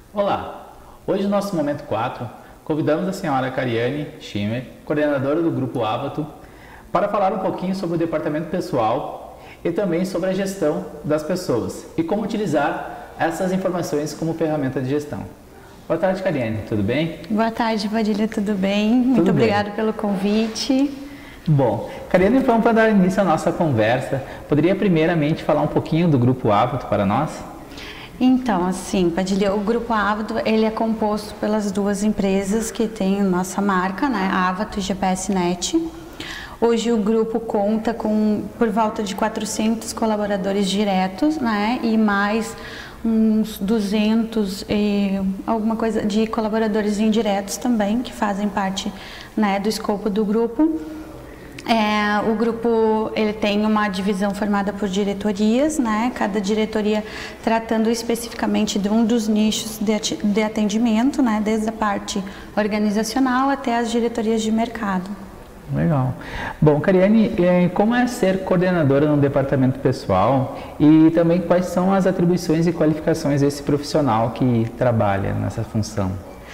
Olá! Hoje, no nosso Momento 4, convidamos a senhora Cariane Schimmer, coordenadora do Grupo Avato, para falar um pouquinho sobre o departamento pessoal e também sobre a gestão das pessoas e como utilizar essas informações como ferramenta de gestão. Boa tarde, Cariane, tudo bem? Boa tarde, Padilha, tudo bem? Muito obrigada pelo convite. Bom, Cariane, então, para dar início à nossa conversa, poderia primeiramente falar um pouquinho do Grupo Avato para nós? Então, assim, Padilha, o Grupo Avato, ele é composto pelas duas empresas que têm nossa marca, né, Avato e GPS-Net. Hoje o grupo conta com por volta de 400 colaboradores diretos, né, e mais uns 200 e alguma coisa de colaboradores indiretos também, que fazem parte, né, do escopo do grupo. O grupo ele tem uma divisão formada por diretorias, né? Cada diretoria tratando especificamente de um dos nichos de atendimento, né? Desde a parte organizacional até as diretorias de mercado. Legal. Bom, Cariane, como é ser coordenadora no departamento pessoal e também quais são as atribuições e qualificações desse profissional que trabalha nessa função?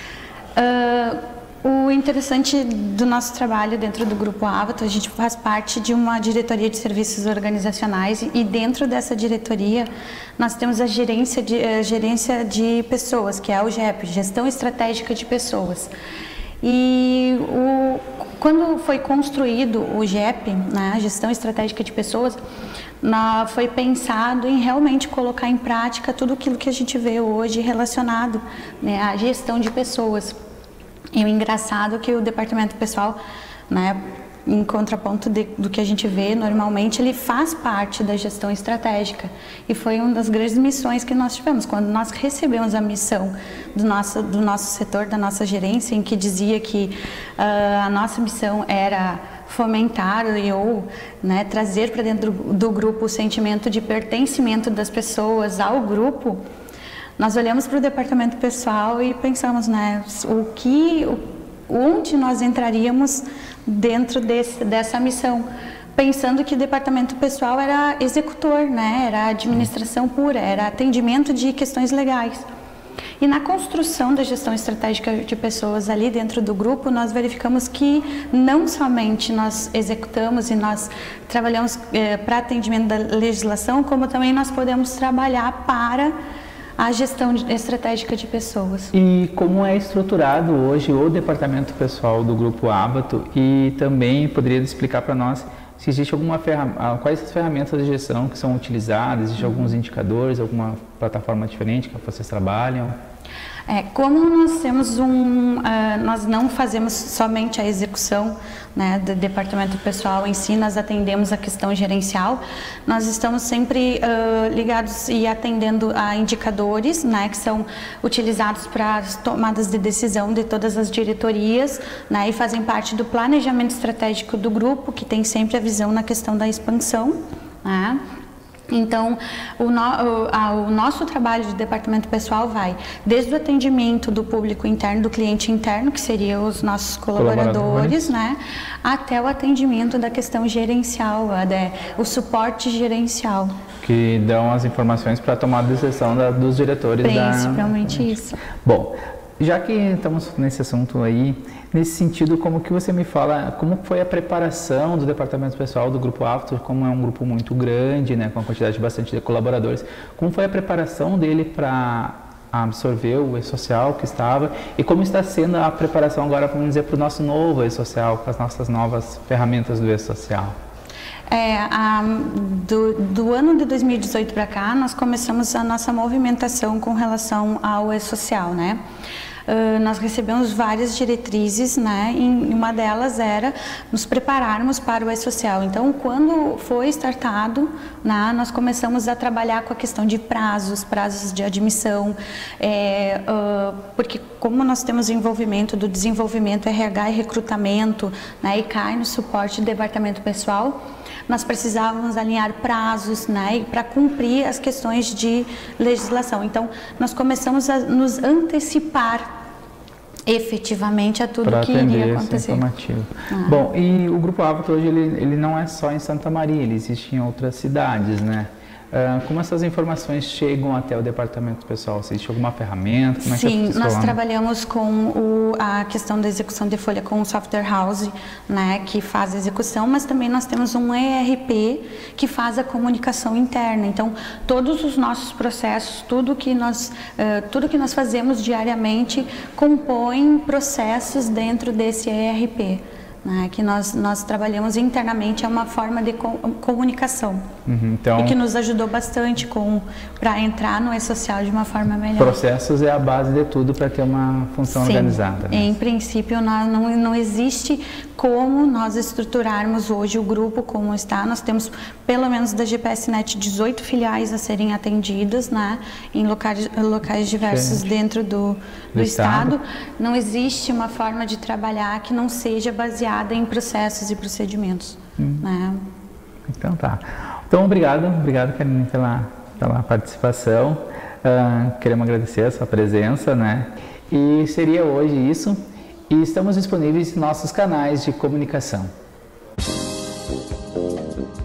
O interessante do nosso trabalho dentro do Grupo Avato, a gente faz parte de uma diretoria de serviços organizacionais e dentro dessa diretoria nós temos a gerência de pessoas, que é o GEP, Gestão Estratégica de Pessoas. E quando foi construído o GEP, né, a Gestão Estratégica de Pessoas, foi pensado em realmente colocar em prática tudo aquilo que a gente vê hoje relacionado, né, à gestão de pessoas. E o engraçado é que o departamento pessoal, né, em contraponto do que a gente vê normalmente, ele faz parte da gestão estratégica. E foi uma das grandes missões que nós tivemos. Quando nós recebemos a missão do nosso setor, da nossa gerência, em que dizia que a nossa missão era fomentar ou, né, trazer para dentro do grupo o sentimento de pertencimento das pessoas ao grupo, nós olhamos para o departamento pessoal e pensamos, né, onde nós entraríamos dentro dessa missão, pensando que o departamento pessoal era executor, né, era administração pura, era atendimento de questões legais. E na construção da gestão estratégica de pessoas ali dentro do grupo, nós verificamos que não somente nós executamos e nós trabalhamos para atendimento da legislação, como também nós podemos trabalhar para a gestão estratégica de pessoas. E como é estruturado hoje o departamento pessoal do Grupo Avato e também poderia explicar para nós se existe alguma quais as ferramentas de gestão que são utilizadas, existe alguns indicadores, alguma plataforma diferente que vocês trabalham? Como nós temos nós não fazemos somente a execução, né, do departamento pessoal em si, nós atendemos a questão gerencial, nós estamos sempre ligados e atendendo a indicadores, né, que são utilizados para as tomadas de decisão de todas as diretorias, né, e fazem parte do planejamento estratégico do grupo, que tem sempre a visão na questão da expansão, né? Então, o nosso trabalho de departamento pessoal vai desde o atendimento do público interno, do cliente interno, que seriam os nossos colaboradores, né, até o atendimento da questão gerencial, o suporte gerencial. Que dão as informações para a tomada de decisão dos diretores. Principalmente isso. Bom, já que estamos nesse assunto aí, nesse sentido, como que você me fala, como foi a preparação do departamento pessoal do Grupo Avato, como é um grupo muito grande, né, com uma quantidade bastante de colaboradores, como foi a preparação dele para absorver o e-social que estava e como está sendo a preparação agora, vamos dizer, para o nosso novo e-social, com as nossas novas ferramentas do e-social? Do ano de 2018 para cá, nós começamos a nossa movimentação com relação ao e-social, né? Nós recebemos várias diretrizes, né? E uma delas era nos prepararmos para o e-social. Então, quando foi startado, né, nós começamos a trabalhar com a questão de prazos de admissão, porque como nós temos envolvimento do desenvolvimento RH e recrutamento, né, e cai no suporte do departamento pessoal, nós precisávamos alinhar prazos, né, para cumprir as questões de legislação. Então, nós começamos a nos antecipar efetivamente a tudo que iria acontecer. Bom, e o Grupo Avato hoje ele não é só em Santa Maria, ele existe em outras cidades, né? Como essas informações chegam até o departamento pessoal? Existe alguma ferramenta? Como Sim, é nós trabalhamos com a questão da execução de folha com o software house, né, que faz a execução, mas também nós temos um ERP que faz a comunicação interna. Então, todos os nossos processos, tudo que nós fazemos diariamente compõe processos dentro desse ERP. Né, que nós trabalhamos internamente, é uma forma de comunicação, então, e que nos ajudou bastante para entrar no e-social de uma forma melhor. Processos é a base de tudo para ter uma função organizada. Né? Em princípio, não existe como nós estruturarmos hoje o grupo como está. Nós temos, pelo menos da GPSnet, 18 filiais a serem atendidas, né, em locais diversos dentro do estado. Não existe uma forma de trabalhar que não seja baseada em processos e procedimentos. Né? Então tá. Então obrigado, Karine, pela participação. Queremos agradecer a sua presença, né? E seria hoje isso. E estamos disponíveis em nossos canais de comunicação.